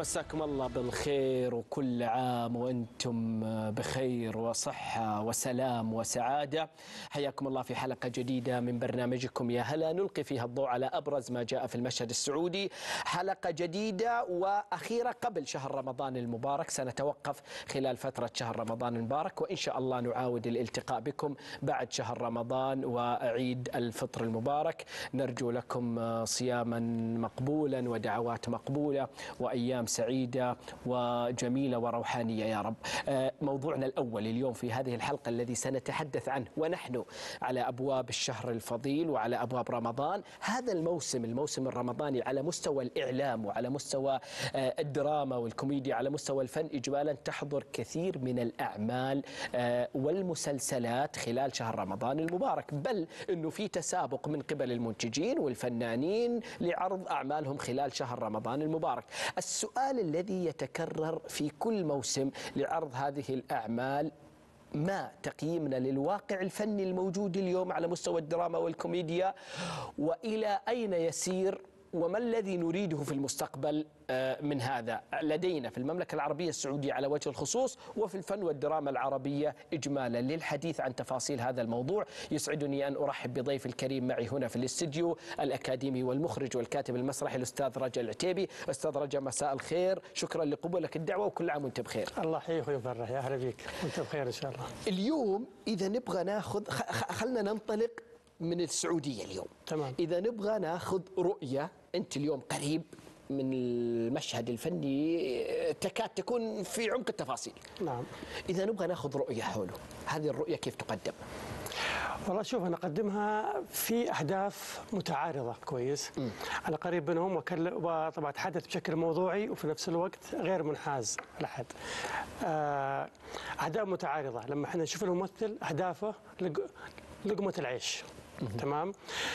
مساكم الله بالخير وكل عام وأنتم بخير وصحة وسلام وسعادة. حياكم الله في حلقة جديدة من برنامجكم يا هلا، نلقي فيها الضوء على أبرز ما جاء في المشهد السعودي. حلقة جديدة وأخيرة قبل شهر رمضان المبارك، سنتوقف خلال فترة شهر رمضان المبارك، وإن شاء الله نعاود الالتقاء بكم بعد شهر رمضان وعيد الفطر المبارك. نرجو لكم صياما مقبولا ودعوات مقبولة وأيام سعيدة وجميلة وروحانية يا رب. موضوعنا الأول اليوم في هذه الحلقة الذي سنتحدث عنه ونحن على أبواب الشهر الفضيل وعلى أبواب رمضان، هذا الموسم الرمضاني على مستوى الإعلام وعلى مستوى الدراما والكوميديا، على مستوى الفن إجمالا، تحضر كثير من الأعمال والمسلسلات خلال شهر رمضان المبارك، بل أنه في تسابق من قبل المنتجين والفنانين لعرض أعمالهم خلال شهر رمضان المبارك. السؤال الذي يتكرر في كل موسم لعرض هذه الأعمال: ما تقييمنا للواقع الفني الموجود اليوم على مستوى الدراما والكوميديا، وإلى أين يسير، وما الذي نريده في المستقبل من هذا لدينا في المملكة العربية السعودية على وجه الخصوص، وفي الفن والدراما العربية إجمالا. للحديث عن تفاصيل هذا الموضوع يسعدني أن أرحب بضيف الكريم معي هنا في الاستديو، الأكاديمي والمخرج والكاتب المسرحي الأستاذ رجا العتيبي. أستاذ رجا، مساء الخير، شكرا لقبولك الدعوة وكل عام وأنت بخير. الله يحييك ويفرح، يا أهلا بك وأنت بخير إن شاء الله. اليوم إذا نبغى ناخذ، خلنا ننطلق من السعودية اليوم. تمام. إذا نبغى ناخذ رؤية، أنت اليوم قريب من المشهد الفني، تكاد تكون في عمق التفاصيل. نعم. إذا نبغى ناخذ رؤية حوله، هذه الرؤية كيف تقدم؟ والله شوف، أنا أقدمها في أهداف متعارضة كويس. أنا قريب منهم وطبعا أتحدث بشكل موضوعي وفي نفس الوقت غير منحاز لحد. أهداف متعارضة، لما احنا نشوف الممثل أهدافه لقمة العيش. تمام.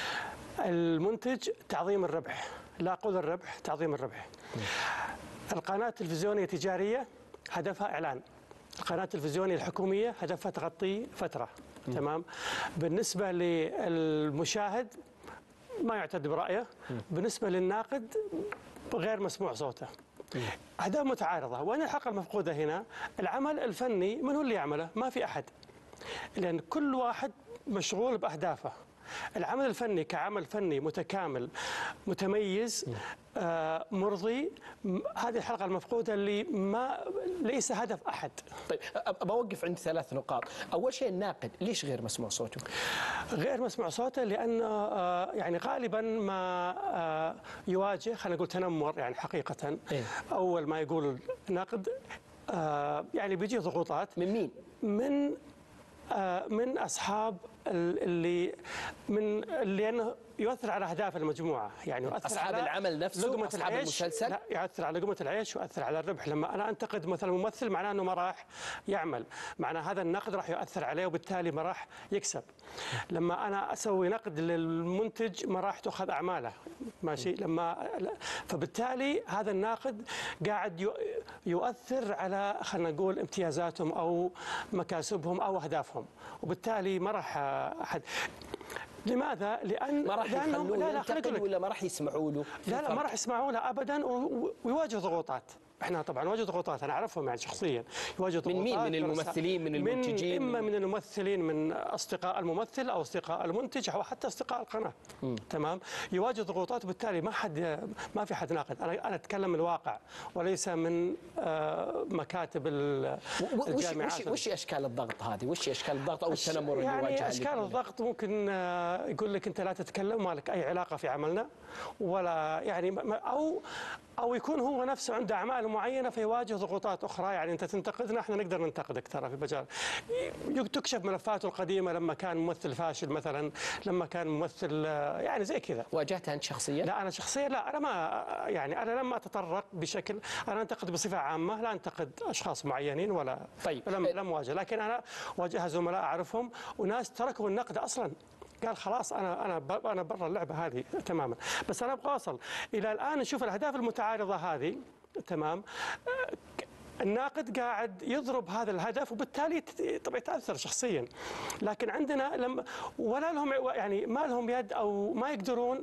المنتج تعظيم الربح، لا أقول الربح، تعظيم الربح. القناة التلفزيونية التجارية هدفها إعلان، القناة التلفزيونية الحكومية هدفها تغطي فترة. تمام. بالنسبة للمشاهد ما يعتد برأيه، بالنسبة للناقد غير مسموع صوته. أهداف متعارضة. وين الحلقة المفقودة هنا؟ العمل الفني من هو اللي يعمله؟ ما في أحد، لأن كل واحد مشغول بأهدافه. العمل الفني كعمل فني متكامل متميز مرضي، هذه الحلقة المفقودة اللي ليس هدف أحد. طيب، بوقف عند 3 نقاط. أول شيء الناقد، ليش غير مسموع صوته؟ غير مسموع صوته لأنه يعني غالبا ما يواجه، خلينا نقول تنمر يعني حقيقة. إيه؟ أول ما يقول الناقد يعني بيجي ضغوطات. من مين؟ من أصحاب اللي لأنه يؤثر على أهداف المجموعة، يعني يؤثر أصحاب على العمل نفسه، أصحاب المسلسل. لا، يؤثر على لقمة العيش ويؤثر على الربح. لما أنا أنتقد مثلا ممثل معناه أنه ما راح يعمل، معناه هذا النقد راح يؤثر عليه وبالتالي ما راح يكسب. لما أنا أسوي نقد للمنتج ما راح تأخذ أعماله، ماشي. فبالتالي هذا الناقد قاعد يؤثر على، خلينا نقول، امتيازاتهم أو مكاسبهم أو أهدافهم، وبالتالي ما راح أحد. لماذا؟ ما راح يخلوه ينتقد ولا ما راح يسمعوا له؟ لا، ما راح يسمعوا له أبدا، ويواجه ضغوطات. احنا طبعا نواجه ضغوطات، انا اعرفهم يعني شخصيا. يواجه ضغوطات من مين؟ من الممثلين، من المنتجين؟ اما من الممثلين، من اصدقاء الممثل او اصدقاء المنتج او حتى اصدقاء القناه. تمام. يواجه ضغوطات، وبالتالي ما في حد ناقد. انا اتكلم من الواقع وليس من مكاتب الجامعات. وش اشكال الضغط هذه؟ وش اشكال الضغط او التنمر اللي يعني يواجهه؟ اشكال الضغط ممكن يقول لك انت لا تتكلم، ما لك اي علاقه في عملنا، ولا يعني او يكون هو نفسه عنده اعمال معينه فيواجه ضغوطات اخرى. يعني انت تنتقدنا، احنا نقدر ننتقدك ترى في مجال. تكشف ملفاته القديمه لما كان ممثل فاشل مثلا، لما كان ممثل يعني زي كذا. واجهتها انت شخصيا؟ لا، انا شخصيا لا، انا ما يعني انا لم اتطرق بشكل، انا انتقد بصفه عامه، لا انتقد اشخاص معينين ولا. طيب. لم اواجه، لكن انا واجهها زملاء اعرفهم وناس تركوا النقد اصلا، قال خلاص انا برا اللعبه هذه تماما. بس انا ابغى اوصل الى الان نشوف الاهداف المتعارضه هذه. تمام. الناقد قاعد يضرب هذا الهدف وبالتالي طبعا يتاثر شخصيا. لكن عندنا ولا لهم يعني ما لهم يد او ما يقدرون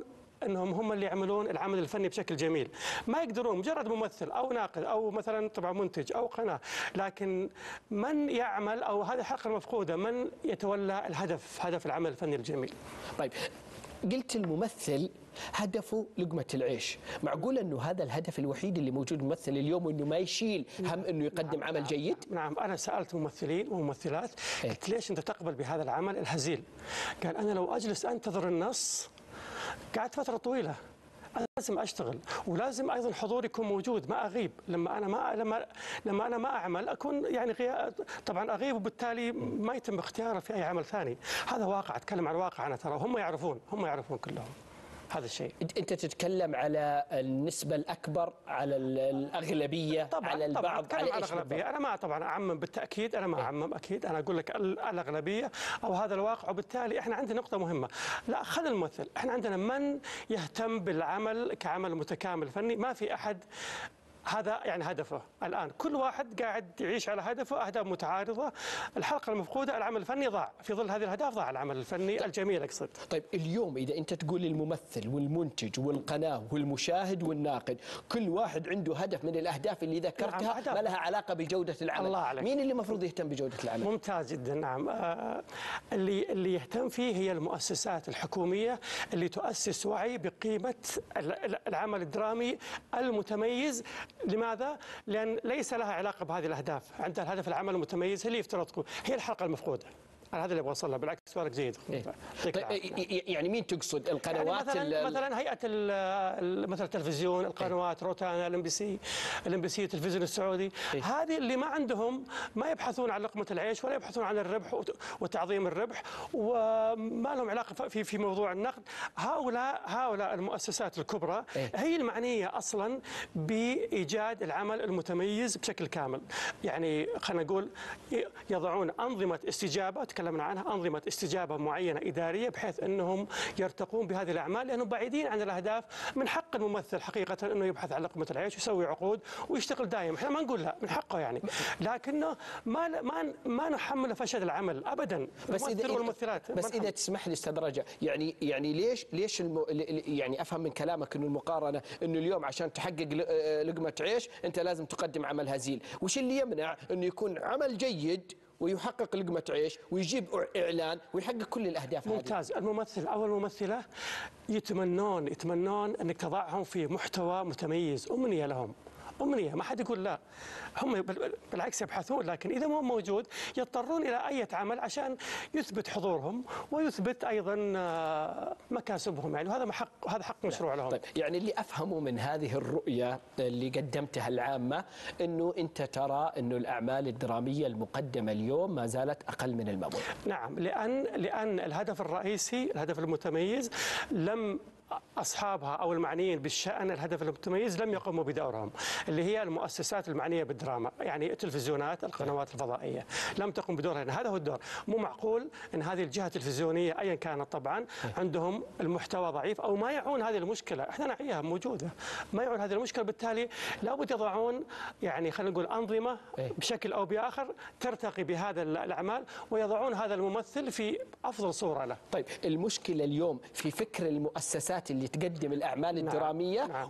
انهم هم اللي يعملون العمل الفني بشكل جميل، ما يقدرون مجرد ممثل او ناقد او مثلا طبعا منتج او قناه، لكن من يعمل او هذه الحلقه المفقوده، من يتولى هدف العمل الفني الجميل. طيب، قلت الممثل هدفه لقمة العيش، معقول أنه هذا الهدف الوحيد اللي موجود الممثل اليوم، وأنه ما يشيل هم أنه يقدم عمل جيد؟ نعم، أنا سألت ممثلين وممثلات قلت ليش أنت تقبل بهذا العمل الهزيل؟ قال أنا لو أجلس أنتظر النص قعدت فترة طويلة، أنا لازم أشتغل، ولازم أيضا حضوري يكون موجود، ما أغيب. لما أنا ما أعمل أكون يعني طبعا أغيب، وبالتالي ما يتم اختياري في أي عمل ثاني. هذا واقع، أتكلم عن واقع أنا ترى، هم يعرفون كلهم هذا الشيء. أنت تتكلم على النسبة الأكبر، على الأغلبية، طبعًا على البعض، طبعًا على الأغلبية. أنا ما طبعا أعمم بالتأكيد، أنا ما أعمم أكيد، أنا أقول لك الأغلبية أو هذا الواقع. وبالتالي إحنا عندنا نقطة مهمة، لا خلي الممثل، إحنا عندنا من يهتم بالعمل كعمل متكامل فني، ما في أحد هذا يعني هدفه. الآن كل واحد قاعد يعيش على هدفه، أهداف متعارضة. الحلقة المفقودة العمل الفني ضاع، في ظل هذه الأهداف ضاع العمل الفني الجميل أقصد. طيب اليوم إذا أنت تقول الممثل والمنتج والقناة والمشاهد والناقد كل واحد عنده هدف من الأهداف اللي ذكرتها، نعم، ما لها علاقة بجودة العمل. الله عليك. مين اللي المفروض يهتم بجودة العمل؟ ممتاز جدا. نعم، اللي يهتم فيه هي المؤسسات الحكومية اللي تؤسس وعي بقيمة العمل الدرامي المتميز. لماذا؟ لأن ليس لها علاقة بهذه الأهداف، عندها الهدف العمل المتميز، هي اللي يفترض تكون هي الحلقة المفقودة. هذا اللي ابغى اوصل له، بالعكس سؤالك جيد. طيب يعني مين تقصد؟ القنوات يعني مثلا هيئه مثلا التلفزيون، القنوات، روتانا، الام بي سي، التلفزيون السعودي، هذه اللي ما عندهم، ما يبحثون عن لقمه العيش ولا يبحثون عن الربح وتعظيم الربح، وما لهم علاقه في موضوع النقد. هؤلاء المؤسسات الكبرى هي المعنيه اصلا بايجاد العمل المتميز بشكل كامل. يعني خلينا نقول يضعون انظمه استجابه، تكلمنا عنها، أنظمة استجابة معينة إدارية، بحيث أنهم يرتقون بهذه الأعمال، لأنهم بعيدين عن الأهداف. من حق الممثل حقيقة أنه يبحث عن لقمة العيش ويسوي عقود ويشتغل دائما، احنا ما نقول لا، من حقه يعني، لكنه ما نحمل فشل العمل أبدا. بس إذا تسمح لي أستاذ رجاء، يعني ليش يعني أفهم من كلامك أنه المقارنة أنه اليوم عشان تحقق لقمة عيش أنت لازم تقدم عمل هزيل، وش اللي يمنع أنه يكون عمل جيد ويحقق لقمة عيش ويجيب إعلان ويحقق كل الأهداف هذه؟ ممتاز. الممثل أو الممثلة يتمنون أنك تضعهم في محتوى متميز، أمنية لهم، أمنية، ما حد يقول لا، هم بالعكس يبحثون، لكن إذا مو موجود يضطرون إلى أي عمل عشان يثبت حضورهم ويثبت أيضا مكاسبهم يعني، وهذا حق مشروع لهم. طيب يعني اللي أفهمه من هذه الرؤية اللي قدمتها العامة أنه أنت ترى أنه الأعمال الدرامية المقدمة اليوم ما زالت أقل من المأمول. نعم، لأن الهدف الرئيسي، الهدف المتميز، لم أصحابها أو المعنيين بالشأن الهدف المتميز لم يقوموا بدورهم، اللي هي المؤسسات المعنية بالدراما، يعني التلفزيونات، القنوات الفضائية، لم تقم بدورها. هذا هو الدور. مو معقول أن هذه الجهة التلفزيونية أيا كانت طبعا عندهم المحتوى ضعيف أو ما يعون هذه المشكلة، احنا نعيها موجودة، ما يعون هذه المشكلة، بالتالي لابد يضعون يعني خلينا نقول أنظمة بشكل أو بآخر ترتقي بهذا الأعمال ويضعون هذا الممثل في أفضل صورة له. طيب المشكلة اليوم في فكر المؤسسات اللي تقدم الأعمال الدرامية، نعم.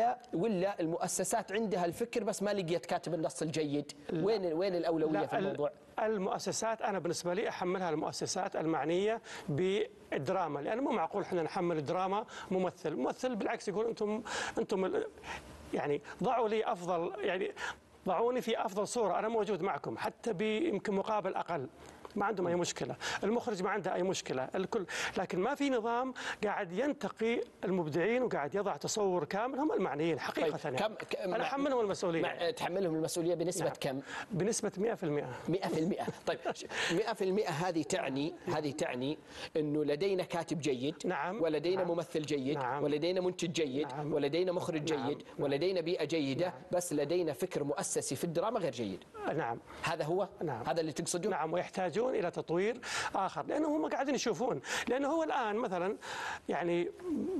ولا المؤسسات عندها الفكر بس ما لقيت كاتب النص الجيد؟ وين الأولوية في الموضوع؟ المؤسسات أنا بالنسبة لي أحملها المؤسسات المعنية بالدراما، لأن مو معقول احنا نحمل الدراما ممثل بالعكس يقول أنتم يعني ضعوا لي أفضل، يعني ضعوني في أفضل صورة، أنا موجود معكم حتى بيمكن مقابل أقل، ما عندهم أي مشكلة، المخرج ما عنده أي مشكلة، الكل، لكن ما في نظام قاعد ينتقي المبدعين وقاعد يضع تصور كامل. هم المعنيين حقيقة. طيب يعني أنا أحملهم المسؤولية. تحملهم المسؤولية بنسبة نعم. كم؟ بنسبة 100%. 100%. طيب 100% هذه تعني أنه لدينا كاتب جيد، نعم. ولدينا ممثل جيد، نعم. ولدينا منتج جيد، نعم. ولدينا مخرج جيد، نعم. ولدينا بيئة جيدة، بس لدينا فكر مؤسسي في الدراما غير جيد. نعم. هذا هو؟ نعم. هذا اللي تقصده؟ نعم، ويحتاجون إلى تطوير آخر، لأنه هم قاعدين يشوفون، لأنه هو الآن مثلا يعني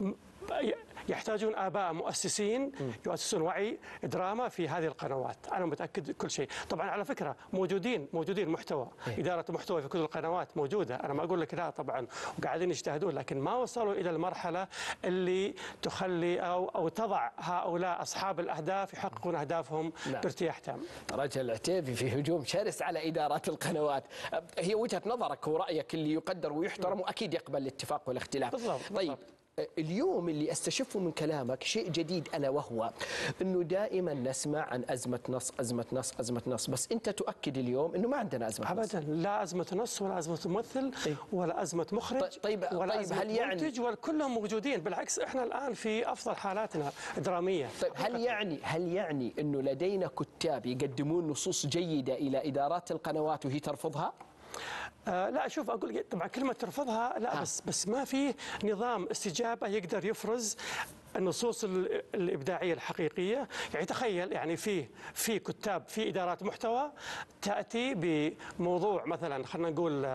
يحتاجون آباء مؤسسين يؤسسون وعي دراما في هذه القنوات. أنا متأكد كل شيء. طبعا على فكرة موجودين محتوى، إدارة محتوى في كل القنوات موجودة، أنا ما أقول لك لا طبعا، وقاعدين يجتهدون، لكن ما وصلوا إلى المرحلة اللي تخلي أو تضع هؤلاء أصحاب الأهداف يحققون أهدافهم بارتياح تام. رجل العتيبي في هجوم شرس على إدارات القنوات. هي وجهة نظرك ورأيك اللي يقدر ويحترم وأكيد يقبل الاتفاق والاختلاف. بالضبط. طيب اليوم اللي استشفه من كلامك شيء جديد، ألا وهو أنه دائما نسمع عن أزمة نص أزمة نص أزمة نص، بس أنت تؤكد اليوم أنه ما عندنا أزمة نص. أبدا، لا أزمة نص ولا أزمة ممثل ولا أزمة مخرج ولا أزمة منتج، وكلهم موجودين. بالعكس إحنا الآن في أفضل حالاتنا درامية. طيب هل يعني أنه لدينا كتاب يقدمون نصوص جيدة إلى إدارات القنوات وهي ترفضها؟ لا شوف، اقول طبعا كلمه ترفضها لا، بس ما في نظام استجابه يقدر يفرز النصوص الابداعيه الحقيقيه. يعني تخيل، يعني في كتاب في ادارات محتوى تاتي بموضوع مثلا، خلينا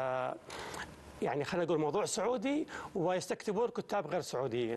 نقول موضوع سعودي، ويستكتبون كتاب غير سعوديين.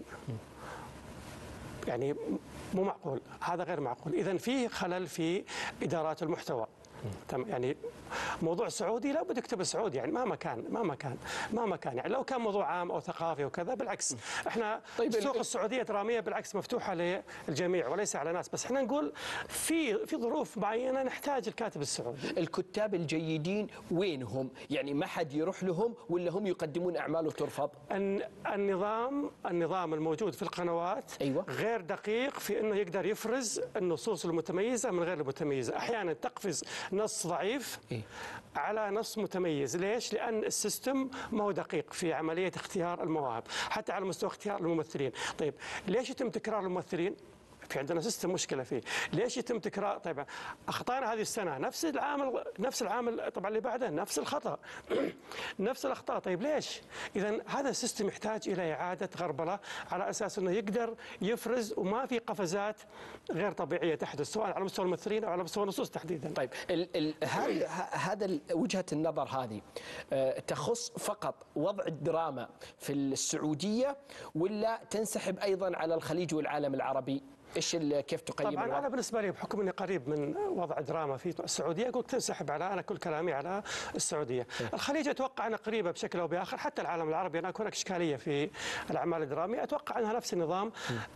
يعني مو معقول، هذا غير معقول. اذا في خلل في ادارات المحتوى. يعني موضوع سعودي لا بد يكتب سعودي، يعني مهما كان يعني لو كان موضوع عام او ثقافي وكذا بالعكس. احنا السوق السعوديه دراميه بالعكس مفتوحه للجميع وليس على ناس، بس احنا نقول في ظروف معينه نحتاج الكاتب السعودي. الكتاب الجيدين وينهم؟ يعني ما حد يروح لهم ولا هم يقدمون اعمال وترفض؟ النظام الموجود في القنوات أيوة. غير دقيق في انه يقدر يفرز النصوص المتميزه من غير المتميزه. احيانا تقفز نص ضعيف على نص متميز. ليش؟ لأن السيستم ما هو دقيق في عملية اختيار المواهب، حتى على مستوى اختيار الممثلين. طيب ليش يتم تكرار الممثلين؟ في عندنا سيستم مشكله فيه. ليش يتم تكرار؟ طيب اخطانا هذه السنه نفس العام طبعا اللي بعده نفس الخطا نفس الاخطاء. طيب ليش؟ اذا هذا السيستم يحتاج الى اعاده غربله على اساس انه يقدر يفرز وما في قفزات غير طبيعيه تحدث، سواء على مستوى الممثلين او على مستوى النصوص تحديدا. طيب هذا وجهه النظر هذه تخص فقط وضع الدراما في السعوديه ولا تنسحب ايضا على الخليج والعالم العربي؟ كيف تقيم طبعا الوضع؟ انا بالنسبه لي بحكم اني قريب من وضع دراما في السعوديه اقول تنسحب انا كل كلامي على السعوديه. الخليج اتوقع انها قريبه بشكل او باخر، حتى العالم العربي انا هناك اشكاليه في الاعمال الدراميه، اتوقع انها نفس النظام.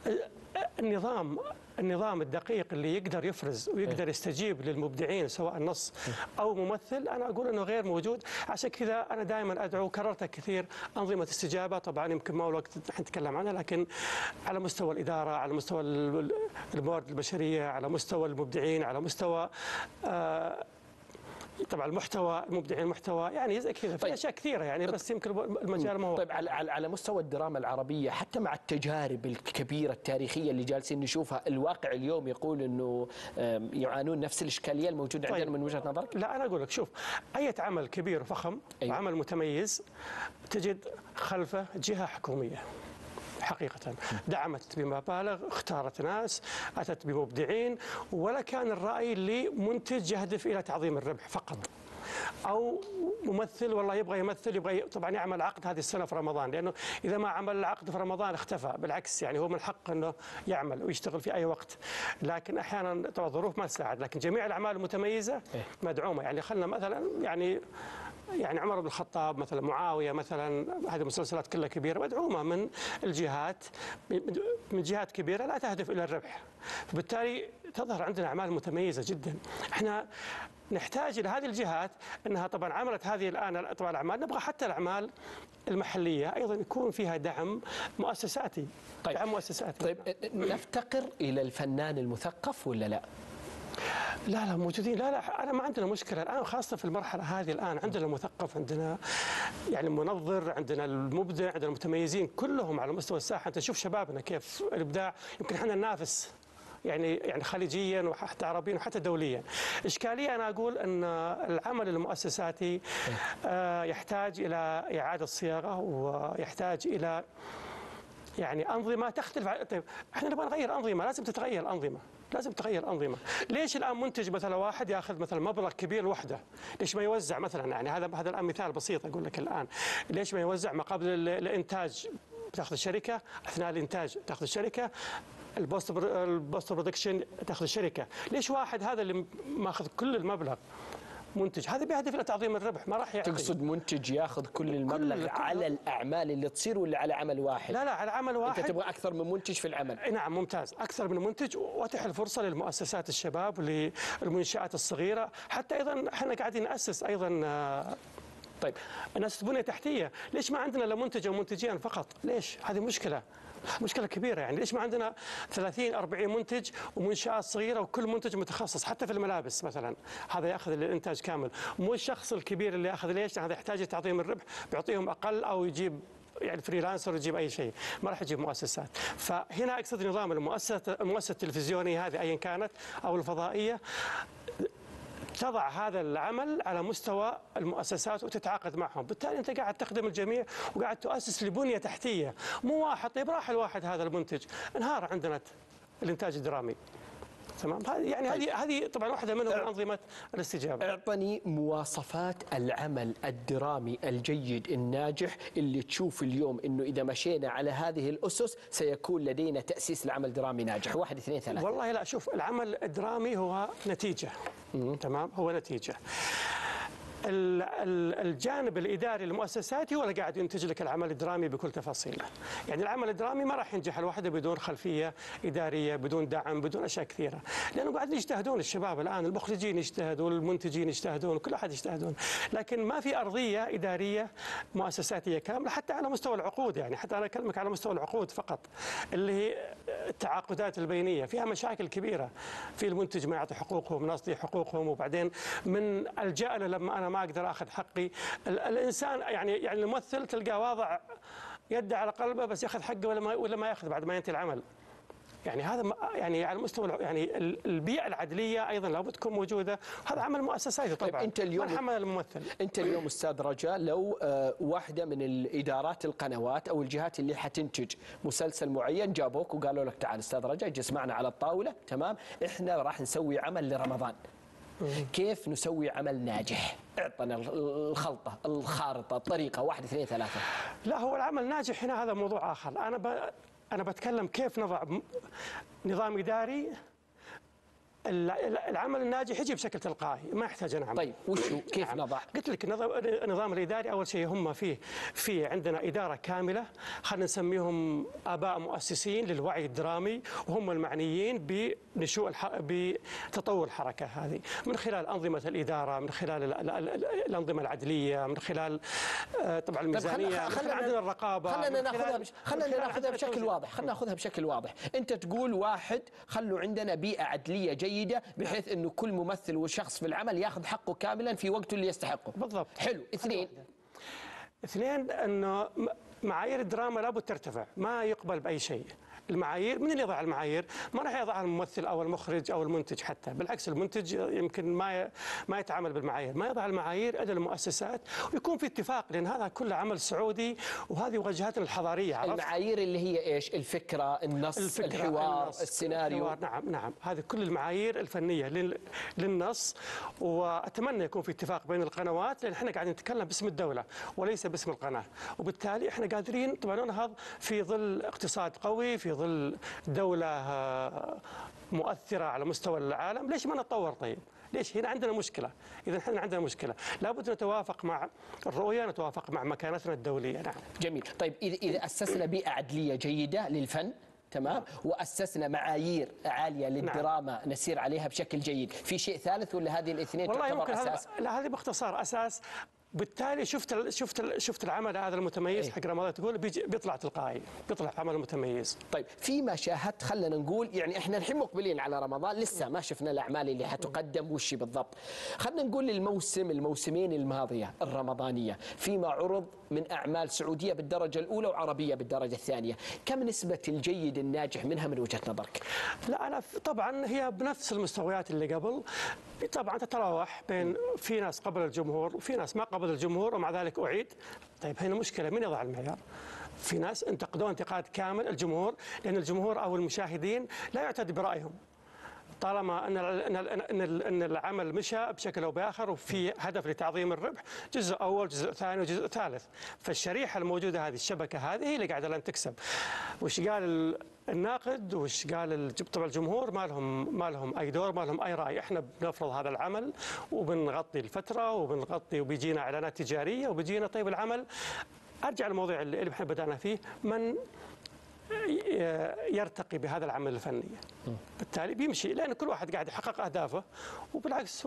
النظام الدقيق اللي يقدر يفرز ويقدر يستجيب للمبدعين سواء نص او ممثل، انا اقول انه غير موجود. عشان كذا انا دائما ادعو، كررتها كثير، انظمه استجابه. طبعا يمكن ما هو الوقت نحن نتكلم عنها، لكن على مستوى الاداره، على مستوى الموارد البشريه، على مستوى المبدعين، على مستوى طبعا المحتوى، المبدعين المحتوى، يعني زي كذا في اشياء كثيره يعني، بس يمكن المجال ما هو. طيب على مستوى الدراما العربيه، حتى مع التجارب الكبيره التاريخيه اللي جالسين نشوفها، الواقع اليوم يقول انه يعانون نفس الاشكاليه الموجوده عندنا من وجهه نظرك؟ لا انا اقول لك، شوف، اي عمل كبير وفخم وعمل متميز تجد خلفه جهه حكوميه حقيقة دعمت بمبالغ، اختارت ناس، أتت بمبدعين، ولا كان الرأي لمنتج يهدف إلى تعظيم الربح فقط، أو ممثل والله يبغى يمثل، طبعا يعمل عقد هذه السنة في رمضان، لأنه إذا ما عمل العقد في رمضان اختفى. بالعكس يعني هو من حقه أنه يعمل ويشتغل في أي وقت، لكن أحيانا طبعا الظروف ما تساعد. لكن جميع الأعمال المتميزة مدعومة. يعني خلنا مثلا يعني عمر بن الخطاب مثلا، معاوية مثلا، هذه المسلسلات كلها كبيرة مدعومة من الجهات، من جهات كبيرة لا تهدف إلى الربح، فبالتالي تظهر عندنا أعمال متميزة جدا. احنا نحتاج إلى هذه الجهات أنها طبعا عملت هذه الآن طبعا الأعمال، نبغى حتى الأعمال المحلية أيضا يكون فيها دعم مؤسساتي. طيب. دعم مؤسساتي. طيب نفتقر إلى الفنان المثقف ولا لا؟ لا موجودين. لا أنا ما عندنا مشكلة الآن، خاصة في المرحلة هذه. الآن عندنا مثقف، عندنا يعني منظر، عندنا المبدع، عندنا المتميزين كلهم على مستوى الساحة. أنت شوف شبابنا كيف الإبداع، يمكن احنا ننافس يعني خليجيا وحتى عربيا وحتى دوليا. إشكالية أنا أقول أن العمل المؤسساتي يحتاج إلى إعادة صياغة، ويحتاج إلى يعني أنظمة تختلف. طيب احنا نبغى نغير أنظمة، لازم تتغير الأنظمة، لازم تغير أنظمة. ليش الآن منتج مثلا واحد ياخذ مثلا مبلغ كبير لوحده؟ ليش ما يوزع مثلا؟ يعني هذا الآن مثال بسيط أقول لك الآن، ليش ما يوزع مقابل الإنتاج تاخذ الشركه، اثناء الانتاج تاخذ الشركه، البوست برودكشن تاخذ الشركه. ليش واحد هذا اللي ماخذ كل المبلغ منتج؟ هذا بيهدف الى تعظيم الربح، ما راح يعطي. تقصد منتج ياخذ كل المبلغ على الاعمال اللي تصير ولا على عمل واحد؟ لا على عمل واحد. انت تبغى اكثر من منتج في العمل. نعم ممتاز، اكثر من منتج، واتح الفرصه للمؤسسات الشباب وللمنشات الصغيره، حتى ايضا احنا قاعدين ناسس ايضا طيب ناس بنيه تحتيه. ليش ما عندنا الا منتج او منتجين فقط؟ ليش؟ هذه مشكله كبيره. يعني ليش ما عندنا 30 40 منتج ومنشآت صغيره وكل منتج متخصص؟ حتى في الملابس مثلا هذا ياخذ الانتاج كامل، مو الشخص الكبير اللي ياخذ. ليش؟ هذا يحتاج تعظيم الربح، بيعطيهم اقل او يجيب يعني فريلانسر، يجيب اي شيء، ما راح يجيب مؤسسات. فهنا اقصد نظام المؤسسه التلفزيونيه هذه ايا كانت او الفضائيه تضع هذا العمل على مستوى المؤسسات وتتعاقد معهم، بالتالي انت قاعد تخدم الجميع وقاعد تؤسس لبنيه تحتيه، مو واحد. طيب راح الواحد هذا المنتج انهار عندنا الانتاج الدرامي. تمام. يعني هذه طبعا واحده من انظمه الاستجابه. اعطني مواصفات العمل الدرامي الجيد الناجح اللي تشوف اليوم انه اذا مشينا على هذه الاسس سيكون لدينا تاسيس لعمل درامي ناجح. 1 2 3. والله لا، شوف، العمل الدرامي هو نتيجه. تمام، هو نتيجه. الجانب الاداري للمؤسسات هو اللي قاعد ينتج لك العمل الدرامي بكل تفاصيله. يعني العمل الدرامي ما راح ينجح لوحده بدون خلفيه اداريه، بدون دعم، بدون اشياء كثيره، لانه قاعدين يجتهدون الشباب الان، المخرجين يجتهدون، المنتجين يجتهدون، كل احد يجتهدون، لكن ما في ارضيه اداريه مؤسساتيه كامله حتى على مستوى العقود. يعني حتى انا اكلمك على مستوى العقود فقط، اللي هي التعاقدات البينيه فيها مشاكل كبيره، في المنتج ما يعطي حقوقهم، ناس يعطي حقوقهم، وبعدين من الجأ له لما انا ما اقدر اخذ حقي. الانسان يعني الممثل تلقاه واضع يده على قلبه بس ياخذ حقه ولا ما ياخذ بعد ما ينتهي العمل. يعني هذا يعني على مستوى يعني البيئه العدليه ايضا لابد تكون موجوده، هذا عمل مؤسساتي طبعا. طيب انت اليوم مرحبا الممثل. انت اليوم استاذ رجاء، لو واحده من الادارات القنوات او الجهات اللي حتنتج مسلسل معين جابوك وقالوا لك تعال استاذ رجاء اجلس معنا على الطاوله، تمام، احنا راح نسوي عمل لرمضان، كيف نسوي عمل ناجح؟ اعطنا الخلطه، الخارطه، الطريقه. 1 2 3. لا، هو العمل ناجح هنا هذا موضوع اخر. انا بتكلم كيف نضع نظام اداري. العمل الناجح يجي بشكل تلقائي، ما يحتاج نعم. طيب وشو كيف نضع؟ قلت لك النظام الاداري اول شيء هم في عندنا اداره كامله، خلينا نسميهم اباء مؤسسين للوعي الدرامي، وهم المعنيين بنشوء بتطور الحركه هذه من خلال انظمه الاداره، من خلال الانظمه العدليه، من خلال طبعا الميزانيه، من خلال عندنا الرقابه. خلينا ناخذها بشكل واضح، خلينا ناخذها بشكل واضح. انت تقول واحد، خلوا عندنا بيئه عدليه جيده بحيث انه كل ممثل وشخص في العمل ياخذ حقه كاملا في وقته اللي يستحقه. بالضبط. حلو. 2 انه معايير الدراما لابد ترتفع، ما يقبل باي شيء. المعايير، من اللي يضع المعايير؟ ما راح يضعها الممثل او المخرج او المنتج، حتى بالعكس المنتج يمكن ما يتعامل بالمعايير، ما يضع المعايير الا المؤسسات، ويكون في اتفاق، لان هذا كله عمل سعودي وهذه وجهاتنا الحضاريه. عرفت؟ المعايير اللي هي ايش؟ الفكره، النص، الحوار، السيناريو. نعم، هذه كل المعايير الفنيه للنص، واتمنى يكون في اتفاق بين القنوات، لان احنا قاعدين نتكلم باسم الدوله وليس باسم القناه، وبالتالي احنا قادرين طبعا ننهض في ظل اقتصاد قوي، في ظل دولة مؤثرة على مستوى العالم. ليش ما نتطور؟ طيب ليش؟ هنا عندنا مشكلة. إذا احنا عندنا مشكلة لابد نتوافق مع الرؤية، نتوافق مع مكانتنا الدولية. نعم. جميل. طيب إذا أسسنا بيئة عدلية جيدة للفن، تمام، وأسسنا معايير عالية للدراما، نعم، نسير عليها بشكل جيد، في شيء ثالث ولا هذه الاثنين تعتبر أساس؟ لا، هذه باختصار أساس. بالتالي شفت العمل هذا المتميز حق رمضان، تقول بيطلع تلقائي، بيطلع عمل متميز. طيب فيما شاهدت، خلينا نقول يعني احنا الحين مقبلين على رمضان، لسه ما شفنا الاعمال اللي حتقدم وش بالضبط. خلينا نقول الموسمين الماضيه الرمضانيه فيما عرض من اعمال سعوديه بالدرجه الاولى وعربيه بالدرجه الثانيه، كم نسبه الجيد الناجح منها من وجهه نظرك؟ لا، انا طبعا هي بنفس المستويات اللي قبل، طبعا تتراوح بين في ناس قبل الجمهور وفي ناس ما قبل الجمهور، ومع ذلك أعيد. طيب هنا مشكلة، من يضع المعيار؟ في ناس انتقدوا انتقاد كامل الجمهور، لأن الجمهور أو المشاهدين لا يعتد برأيهم. طالما ان العمل مشى بشكل او باخر وفي هدف لتعظيم الربح، جزء اول جزء ثاني وجزء ثالث، فالشريحه الموجوده هذه الشبكه هذه هي اللي قاعده الان تكسب. وش قال الناقد وش قال طبعا الجمهور ما لهم اي دور، ما لهم اي راي، احنا بنفرض هذا العمل وبنغطي الفتره وبيجينا اعلانات تجاريه وبيجينا طيب العمل. ارجع للموضوع اللي احنا بدانا فيه، من يرتقي بهذا العمل الفني بالتالي بيمشي، لان كل واحد قاعد يحقق اهدافه وبالعكس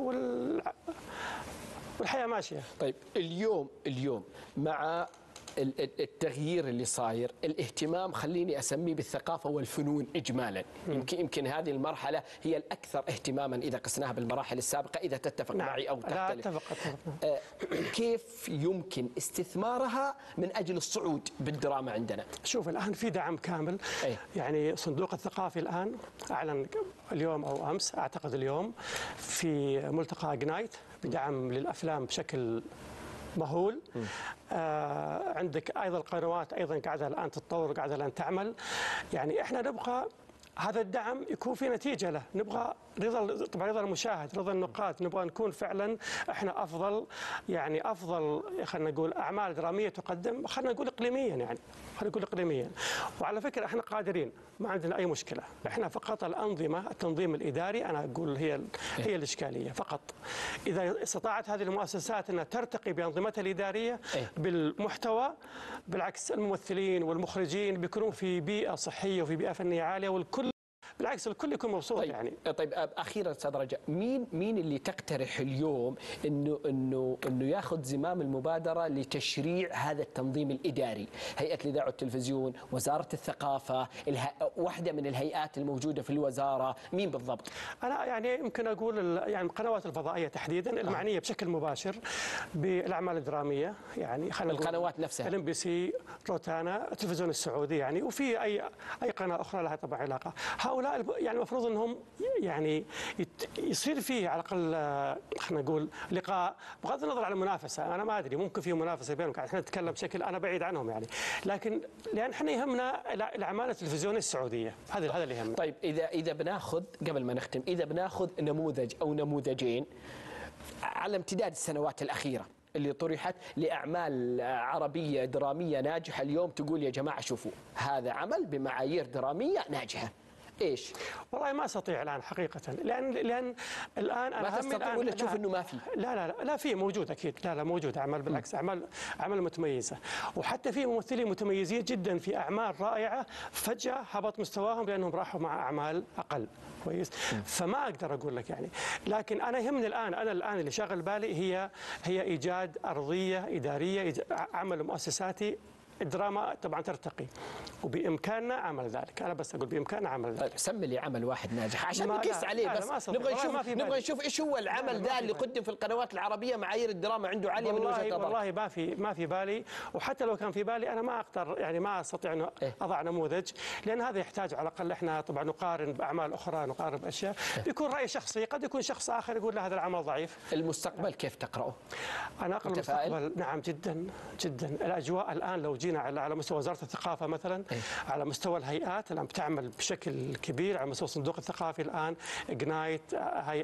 والحياه ماشيه. طيب اليوم مع التغيير اللي صاير، الاهتمام خليني اسميه بالثقافه والفنون اجمالا، يمكن هذه المرحله هي الاكثر اهتماما اذا قسناها بالمراحل السابقه، اذا تتفق معي او تختلف. لا اتفق. كيف يمكن استثمارها من اجل الصعود بالدراما عندنا؟ شوف الان في دعم كامل. يعني صندوق الثقافي الان اعلن اليوم او امس اعتقد اليوم في ملتقى اجنايت بدعم للافلام بشكل مهول. عندك ايضا القنوات ايضا قاعده الان تتطور، قاعده الان تعمل. يعني احنا نبغى هذا الدعم يكون في نتيجه له، نبغى رضا المشاهد، رضا النقاد، نبغى نكون فعلا احنا افضل، يعني افضل خلينا نقول اعمال دراميه تقدم، خلينا نقول اقليميا، يعني خلينا نقول اقليميا. وعلى فكره احنا قادرين، ما عندنا اي مشكله، احنا فقط الانظمه، التنظيم الاداري انا اقول هي الاشكاليه فقط. اذا استطاعت هذه المؤسسات انها ترتقي بانظمتها الاداريه بالمحتوى، بالعكس الممثلين والمخرجين بيكونوا في بيئه صحيه وفي بيئه فنيه عاليه، والكل بالعكس الكل يكون مبسوط. طيب اخيرا استاذ رجاء، مين اللي تقترح اليوم انه ياخذ زمام المبادره لتشريع هذا التنظيم الاداري؟ هيئه الاذاعه والتلفزيون، وزاره الثقافه، واحده من الهيئات الموجوده في الوزاره، مين بالضبط؟ انا يعني يمكن اقول يعني القنوات الفضائيه تحديدا المعنيه بشكل مباشر بالاعمال الدراميه، يعني خلينا نقول القنوات نفسها، الام بي سي، روتانا، التلفزيون السعودي، يعني وفي اي قناه اخرى لها طبعا علاقه. هؤلاء يعني المفروض انهم يعني يصير فيه على الاقل خلينا نقول لقاء، بغض النظر عن المنافسه، انا ما ادري ممكن في منافسه بينهم، احنا نتكلم بشكل انا بعيد عنهم يعني، لكن لان احنا يهمنا الاعمال التلفزيونيه السعوديه، هذا اللي يهمنا. طيب اذا بناخذ قبل ما نختم، اذا بناخذ نموذج او نموذجين على امتداد السنوات الاخيره اللي طرحت لأعمال عربية درامية ناجحة، اليوم تقول يا جماعة شوفوا هذا عمل بمعايير درامية ناجحة، ايش؟ والله ما استطيع الان حقيقه، لان الان ما تستطيع ولا تشوف انه ما في؟ لا في موجود اكيد، لا موجود اعمال، بالعكس اعمال متميزه، وحتى في ممثلين متميزين جدا في اعمال رائعه فجاه هبط مستواهم لانهم راحوا مع اعمال اقل. كويس. فما اقدر اقول لك يعني، لكن انا يهمني الان اللي شاغل بالي هي ايجاد ارضيه اداريه، عمل مؤسساتي. الدراما طبعا ترتقي وبامكاننا عمل ذلك، انا بس اقول بامكاننا عمل ذلك. سمي لي عمل واحد ناجح عشان نقيس عليه، بس نبغى نشوف ايش هو العمل ذا اللي قدم في القنوات العربيه معايير الدراما عنده عاليه من وجهه نظرك. والله ما في بالي، وحتى لو كان في بالي انا ما اقدر يعني ما استطيع ان اضع نموذج، لان هذا يحتاج على الاقل احنا طبعا نقارن باعمال اخرى، نقارن باشياء، بيكون راي شخصي، قد يكون شخص اخر يقول له هذا العمل ضعيف. المستقبل كيف تقراه؟ انا اقرا المستقبل نعم جدا جدا. الاجواء الان لو جينا على مستوى وزاره الثقافه مثلا، على مستوى الهيئات الان بتعمل بشكل كبير، على مستوى الصندوق الثقافي الان، اجنايت،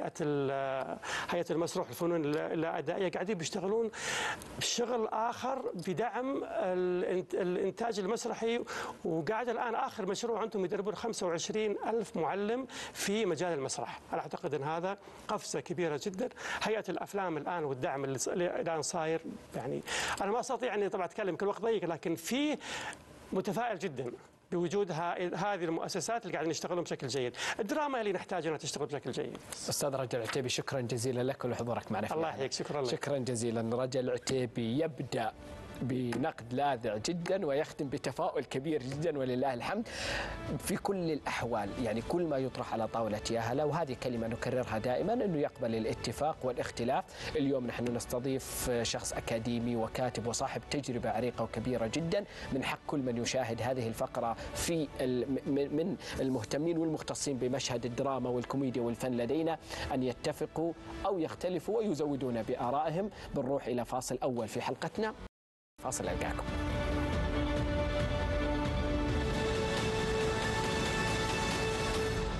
هيئه المسرح والفنون الادائيه، قاعدين بيشتغلون بشغل اخر بدعم الانتاج المسرحي، وقاعد الان اخر مشروع عندهم يدربون 25,000 معلم في مجال المسرح. انا اعتقد ان هذا قفزه كبيره جدا. هيئه الافلام الان والدعم اللي الان صاير، يعني انا ما استطيع اني طبعا اتكلم كل وقت ضيق، لكن في متفائل جدا بوجود هذه المؤسسات اللي قاعدين يشتغلون بشكل جيد. الدراما اللي نحتاج انها تشتغل بشكل جيد. استاذ رجاء العتيبي، شكرا جزيلا لك ولحضورك معنا. الله يحييك، شكرا لك. شكرا جزيلا. رجاء العتيبي يبدا بنقد لاذع جدا ويختم بتفاؤل كبير جدا ولله الحمد. في كل الأحوال يعني كل ما يطرح على طاولة يا هلا، وهذه كلمة نكررها دائما، أنه يقبل الاتفاق والاختلاف. اليوم نحن نستضيف شخص أكاديمي وكاتب وصاحب تجربة عريقة وكبيرة جدا. من حق كل من يشاهد هذه الفقرة من المهتمين والمختصين بمشهد الدراما والكوميديا والفن لدينا أن يتفقوا أو يختلفوا ويزودون بآرائهم. بنروح إلى فاصل أول في حلقتنا، فاصل ألقاكم.